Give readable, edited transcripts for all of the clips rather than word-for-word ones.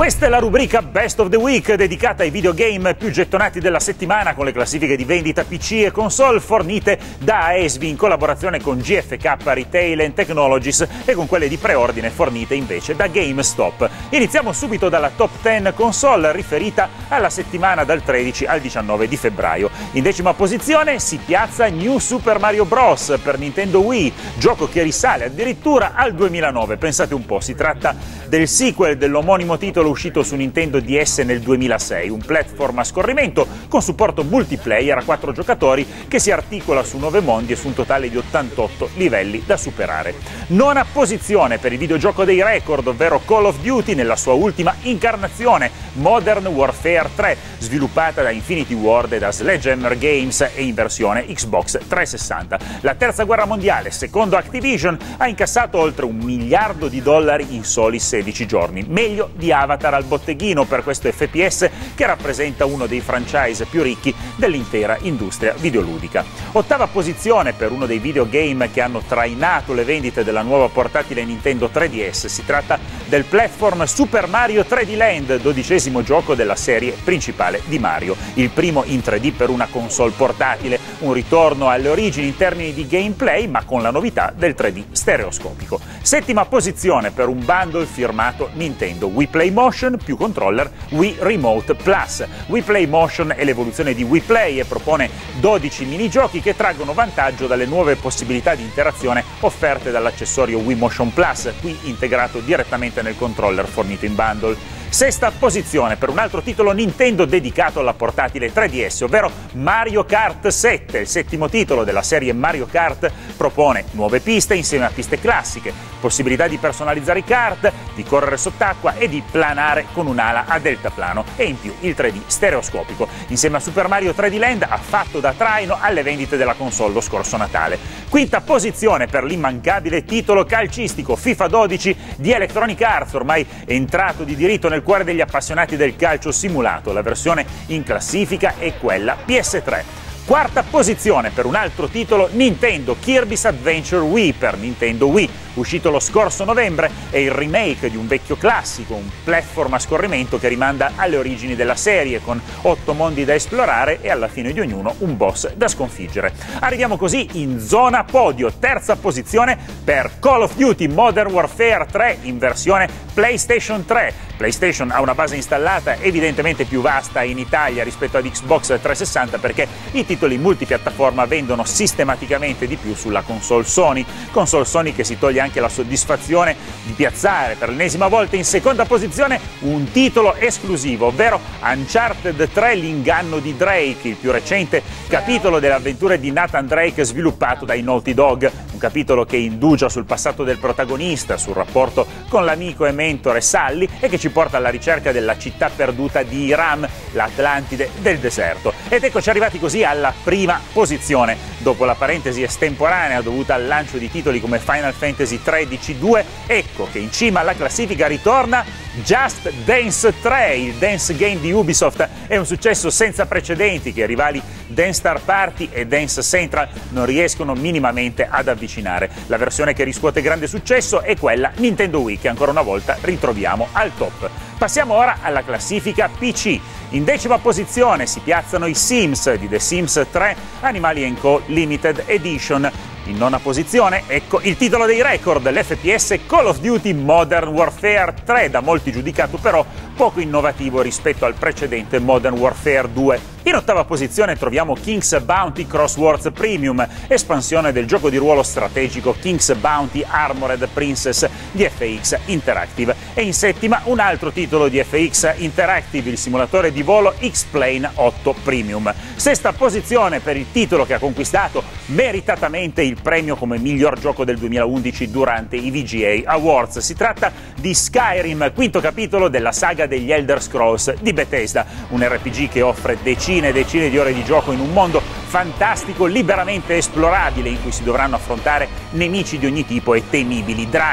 Questa è la rubrica Best of the Week dedicata ai videogame più gettonati della settimana, con le classifiche di vendita PC e console fornite da Aesvi in collaborazione con GfK Retail and Technologies e con quelle di preordine fornite invece da GameStop. Iniziamo subito dalla top 10 console riferita alla settimana dal 13 al 19 di febbraio. In decima posizione si piazza New Super Mario Bros. Per Nintendo Wii, gioco che risale addirittura al 2009. Pensate un po', si tratta del sequel dell'omonimo titolo uscito su Nintendo DS nel 2006, un platform a scorrimento con supporto multiplayer a 4 giocatori che si articola su 9 mondi e su un totale di 88 livelli da superare. Nona posizione per il videogioco dei record, ovvero Call of Duty nella sua ultima incarnazione, Modern Warfare 3, sviluppata da Infinity Ward e da Sledgehammer Games e in versione Xbox 360. La terza guerra mondiale, secondo Activision, ha incassato oltre $1 miliardo in soli 16 giorni, meglio di Avatar al botteghino per questo FPS che rappresenta uno dei franchise più ricchi dell'intera industria videoludica. Ottava posizione per uno dei videogame che hanno trainato le vendite della nuova portatile Nintendo 3DS, si tratta del platform Super Mario 3D Land, 12° gioco della serie principale di Mario, il primo in 3D per una console portatile, un ritorno alle origini in termini di gameplay ma con la novità del 3D stereoscopico. Settima posizione per un bundle firmato Nintendo Wii Play Motion più controller Wii Remote Plus. Wii Play Motion è l'evoluzione di Wii Play e propone 12 minigiochi che traggono vantaggio dalle nuove possibilità di interazione offerte dall'accessorio Wii Motion Plus, qui integrato direttamente nel controller fornito in bundle. Sesta posizione per un altro titolo Nintendo dedicato alla portatile 3DS, ovvero Mario Kart 7, il settimo titolo della serie Mario Kart, propone nuove piste insieme a piste classiche, possibilità di personalizzare i kart, di correre sott'acqua e di planare con un'ala a deltaplano e in più il 3D stereoscopico. Insieme a Super Mario 3D Land ha fatto da traino alle vendite della console lo scorso Natale. Quinta posizione per l'immancabile titolo calcistico FIFA 12 di Electronic Arts, ormai entrato di diritto nel cuore degli appassionati del calcio simulato. La versione in classifica è quella PS3. Quarta posizione per un altro titolo Nintendo, Kirby's Adventure Wii per Nintendo Wii, uscito lo scorso novembre, è il remake di un vecchio classico, un platform a scorrimento che rimanda alle origini della serie, con 8 mondi da esplorare e alla fine di ognuno un boss da sconfiggere. Arriviamo così in zona podio, terza posizione per Call of Duty Modern Warfare 3 in versione PlayStation 3. PlayStation ha una base installata evidentemente più vasta in Italia rispetto ad Xbox 360 perché i titoli multipiattaforma vendono sistematicamente di più sulla console Sony che si toglie anche la soddisfazione di piazzare per l'ennesima volta in seconda posizione un titolo esclusivo, ovvero Uncharted 3 l'inganno di Drake, il più recente capitolo delle avventure di Nathan Drake sviluppato dai Naughty Dog, un capitolo che indugia sul passato del protagonista, sul rapporto con l'amico e mentore Sully e che ci porta alla ricerca della città perduta di Hiram, l'Atlantide del deserto. Ed eccoci arrivati così alla prima posizione, dopo la parentesi estemporanea dovuta al lancio di titoli come Final Fantasy XIII-2, ecco che in cima alla classifica ritorna Just Dance 3, il dance game di Ubisoft. È un successo senza precedenti che i rivali Dance Star Party e Dance Central non riescono minimamente ad avvicinare. La versione che riscuote grande successo è quella Nintendo Wii, che ancora una volta ritroviamo al top. Passiamo ora alla classifica PC. In decima posizione si piazzano i Sims di The Sims 3 Animali & Co. Limited Edition. In nona posizione, ecco il titolo dei record, l'FPS Call of Duty Modern Warfare 3, da molti giudicato però poco innovativo rispetto al precedente Modern Warfare 2. In ottava posizione troviamo King's Bounty Crosswords Premium, espansione del gioco di ruolo strategico King's Bounty Armored Princess di FX Interactive. E in settima un altro titolo di FX Interactive, il simulatore di volo X-Plane 8 Premium. Sesta posizione per il titolo che ha conquistato meritatamente il premio come miglior gioco del 2011 durante i VGA Awards. Si tratta di Skyrim, quinto capitolo della saga degli Elder Scrolls di Bethesda, un RPG che offre decine e decine di ore di gioco in un mondo fantastico, liberamente esplorabile, in cui si dovranno affrontare nemici di ogni tipo e temibili draghi,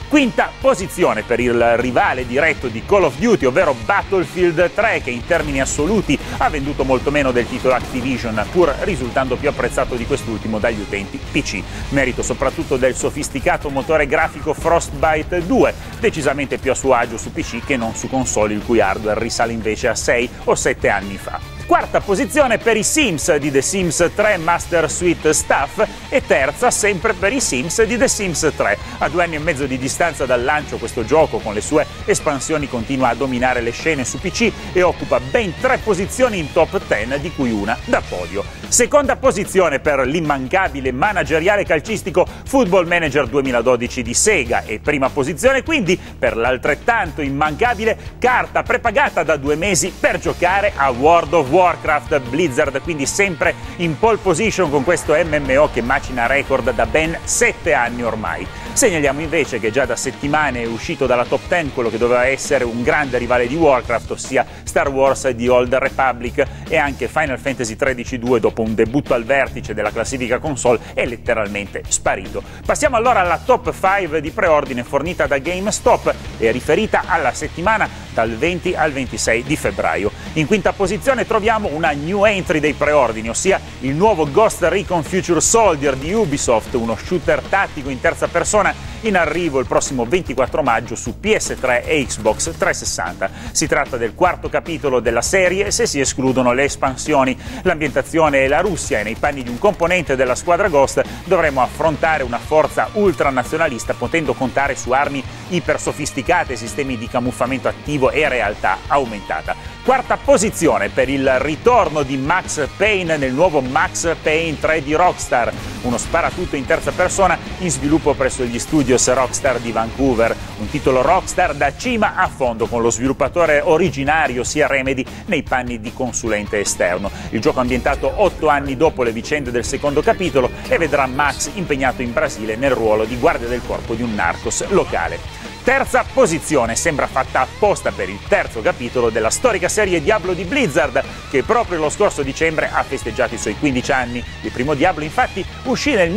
Quinta posizione per il rivale diretto di Call of Duty, ovvero Battlefield 3, che in termini assoluti ha venduto molto meno del titolo Activision, pur risultando più apprezzato di quest'ultimo dagli utenti PC. Merito soprattutto del sofisticato motore grafico Frostbite 2, decisamente più a suo agio su PC che non su console, il cui hardware risale invece a 6 o 7 anni fa. Quarta posizione per i Sims di The Sims 3 Master Suite Staff e terza sempre per i Sims di The Sims 3. A 2 anni e mezzo di distanza dal lancio questo gioco con le sue espansioni continua a dominare le scene su PC e occupa ben 3 posizioni in top 10, di cui una da podio. Seconda posizione per l'immancabile manageriale calcistico Football Manager 2012 di Sega e prima posizione quindi per l'altrettanto immancabile carta prepagata da 2 mesi per giocare a World of Warcraft. Blizzard quindi sempre in pole position con questo MMO che macina record da ben 7 anni ormai. Segnaliamo invece che già da settimane è uscito dalla top 10 quello che doveva essere un grande rivale di Warcraft, ossia Star Wars di Old Republic, e anche Final Fantasy XIII-2 dopo un debutto al vertice della classifica console è letteralmente sparito. Passiamo allora alla top 5 di preordine fornita da GameStop e riferita alla settimana dal 20 al 26 di febbraio. In quinta posizione troviamo una new entry dei preordini, ossia il nuovo Ghost Recon Future Soldier di Ubisoft, uno shooter tattico in terza persona in arrivo il prossimo 24 maggio su PS3 e Xbox 360. Si tratta del quarto capitolo della serie se si escludono le espansioni. L'ambientazione è la Russia e nei panni di un componente della squadra Ghost dovremo affrontare una forza ultranazionalista potendo contare su armi iper sofisticate, sistemi di camuffamento attivo e realtà aumentata. Quarta posizione per il ritorno di Max Payne nel nuovo Max Payne 3 di Rockstar, uno sparatutto in terza persona in sviluppo presso gli studios Rockstar di Vancouver, un titolo Rockstar da cima a fondo con lo sviluppatore originario sia Remedy nei panni di consulente esterno. Il gioco ambientato 8 anni dopo le vicende del secondo capitolo e vedrà Max impegnato in Brasile nel ruolo di guardia del corpo di un narcos locale. Terza posizione, sembra fatta apposta per il terzo capitolo della storica serie Diablo di Blizzard, che proprio lo scorso dicembre ha festeggiato i suoi 15 anni. Il primo Diablo infatti uscì nel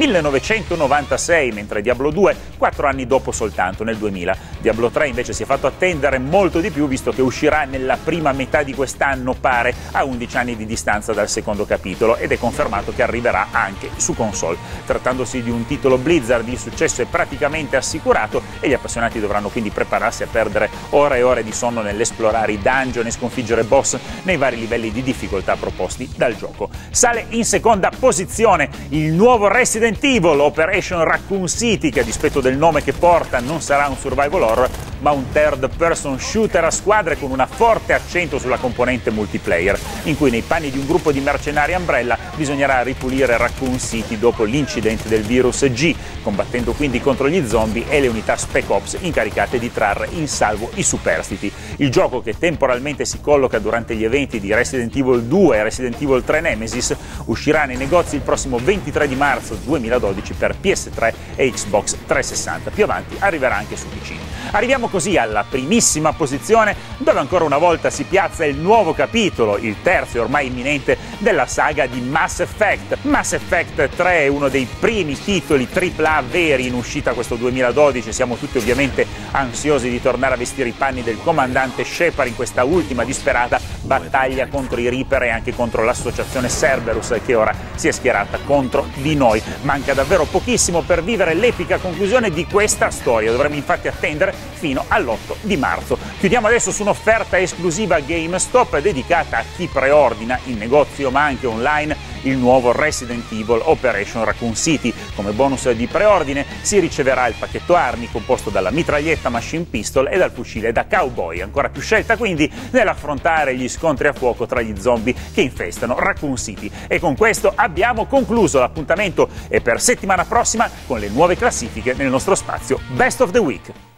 1996, mentre Diablo 2 4 anni dopo soltanto, nel 2000. Diablo 3 invece si è fatto attendere molto di più, visto che uscirà nella prima metà di quest'anno, pare, a 11 anni di distanza dal secondo capitolo, ed è confermato che arriverà anche su console. Trattandosi di un titolo Blizzard, il successo è praticamente assicurato e gli appassionati dovranno quindi prepararsi a perdere ore e ore di sonno nell'esplorare i dungeon e sconfiggere boss nei vari livelli di difficoltà proposti dal gioco. Sale in seconda posizione il nuovo Resident Evil Operation Raccoon City, che a dispetto del nome che porta non sarà un survival horror ma un third person shooter a squadre con una forte accento sulla componente multiplayer, in cui nei panni di un gruppo di mercenari Umbrella bisognerà ripulire Raccoon City dopo l'incidente del virus G, combattendo quindi contro gli zombie e le unità Spec Ops incaricate di trarre in salvo i superstiti. Il gioco, che temporalmente si colloca durante gli eventi di Resident Evil 2 e Resident Evil 3 Nemesis, uscirà nei negozi il prossimo 23 di marzo 2012 per PS3 e Xbox 360. Più avanti arriverà anche su PC. Arriviamo così alla primissima posizione, dove ancora una volta si piazza il nuovo capitolo, il terzo e ormai imminente, della saga di Mass Effect. Mass Effect 3 è uno dei primi titoli AAA veri in uscita questo 2012, siamo tutti ovviamente ansiosi di tornare a vestire i panni del comandante Shepard in questa ultima disperata battaglia contro i Reaper e anche contro l'associazione Cerberus, che ora si è schierata contro di noi. Manca davvero pochissimo per vivere l'epica conclusione di questa storia, dovremo infatti attendere fino all'8 di marzo. Chiudiamo adesso su un'offerta esclusiva GameStop dedicata a chi preordina in negozio ma anche online il nuovo Resident Evil Operation Raccoon City. Come bonus di preordine si riceverà il pacchetto armi composto dalla mitraglietta Machine Pistol e dal fucile da cowboy. Ancora più scelta quindi nell'affrontare gli scontri a fuoco tra gli zombie che infestano Raccoon City. E con questo abbiamo concluso. L'appuntamento è per settimana prossima con le nuove classifiche nel nostro spazio Best of the Week.